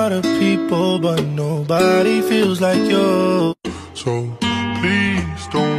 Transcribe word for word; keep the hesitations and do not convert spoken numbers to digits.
lot of people, but nobody feels like you. So please don't